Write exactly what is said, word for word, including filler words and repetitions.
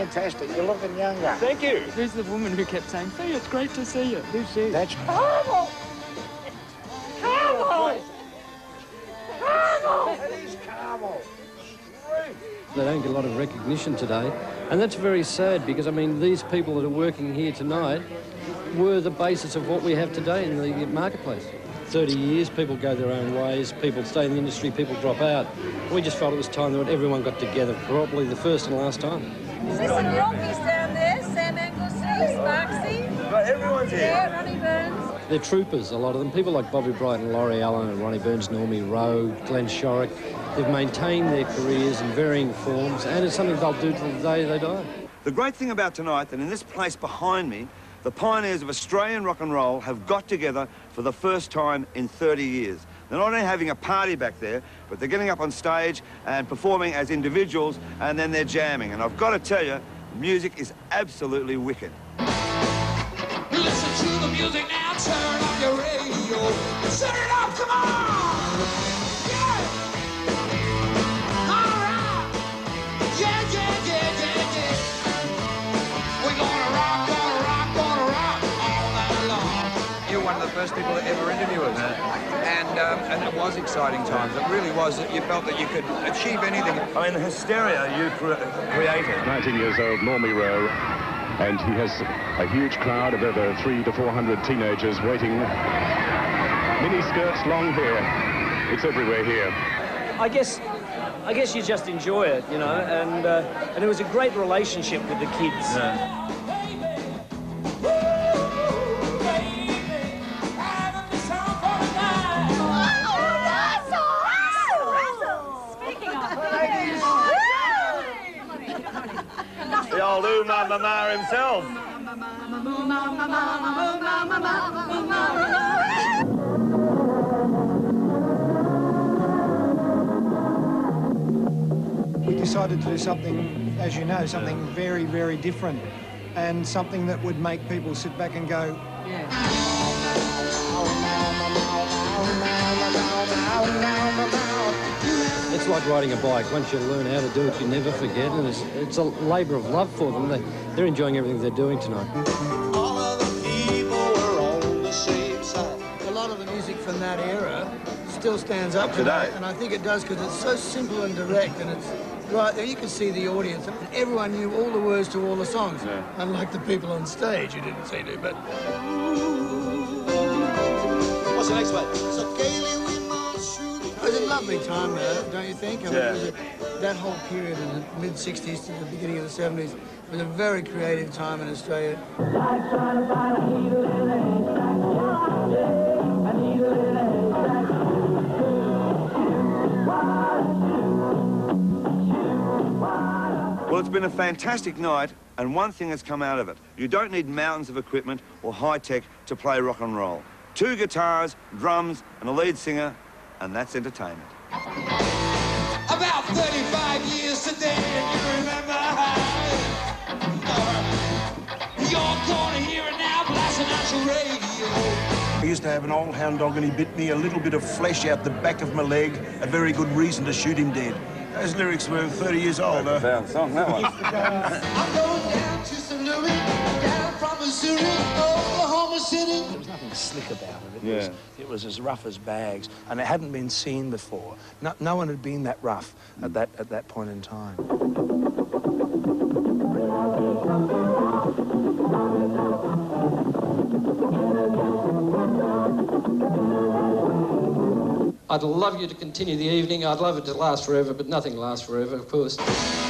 fantastic. You're looking younger. Thank you. Who's the woman who kept saying, "Fee, it's great to see you"? Who's she? That's Carmel! Carmel! Carmel! It is Carmel. They don't get a lot of recognition today, and that's very sad because, I mean, these people that are working here tonight were the basis of what we have today in the marketplace. thirty years, people go their own ways, people stay in the industry, people drop out. We just felt it was time that everyone got together, probably the first and last time. Listen, Rocky's down there, Sam Anglesey, Sparksy. But everyone's here. Yeah, Ronnie Burns. They're troopers, a lot of them. People like Bobby Bright and Laurie Allen and Ronnie Burns, Normie Rowe, Glenn Shorrock. They've maintained their careers in varying forms, and it's something they'll do till the day they die. The great thing about tonight, that in this place behind me, the pioneers of Australian rock and roll have got together for the first time in thirty years. They're not only having a party back there, but they're getting up on stage and performing as individuals, and then they're jamming. And I've got to tell you, the music is absolutely wicked. Listen to the music now, turn up your radio. Turn it up, come on! Yeah! All right! Yeah, yeah, yeah, yeah, yeah. We're gonna rock, gonna rock, gonna rock all night long. You're one of the first people to ever interview us. And, um, and it was exciting times. It really was. You felt that you could achieve anything. I mean, the hysteria you cre created. nineteen years old, Normie Rowe. And he has a huge crowd of over three to four hundred teenagers waiting. Mini skirts, long hair. It's everywhere here. I guess, I guess you just enjoy it, you know, and uh, and it was a great relationship with the kids. Yeah. The old Uma Mama himself. We decided to do something, as you know, something very, very different, and something that would make people sit back and go, yeah. It's like riding a bike. Once you learn how to do it, you never forget, and it's, it's a labour of love for them. They, they're enjoying everything they're doing tonight. All of the people were on the same side. A lot of the music from that era still stands up, up today, and I think it does because it's so simple and direct, and it's right there. You can see the audience, and everyone knew all the words to all the songs, yeah. Unlike the people on stage who didn't seem to. But what's the next one? So gaily we march through the... It was a lovely time, though, don't you think? I mean, yeah. It was a, that whole period in the mid sixties to the beginning of the seventies was a very creative time in Australia. Well, it's been a fantastic night, and one thing has come out of it. You don't need mountains of equipment or high-tech to play rock and roll. Two guitars, drums, and a lead singer, and that's entertainment. About thirty-five years today, and you remember how you're gonna hear it now, blasting out your radio. I used to have an old hound dog and he bit me, a little bit of flesh out the back of my leg, a very good reason to shoot him dead. Those lyrics were thirty years old. Uh, Profound song, that one. I'm going down to Saint Louis, down from Missouri, Oklahoma City. There was nothing slick about it. It, yeah. was, it was as rough as bags, and it hadn't been seen before. No, no one had been that rough at that, at that point in time. I'd love you to continue the evening. I'd love it to last forever, but nothing lasts forever, of course.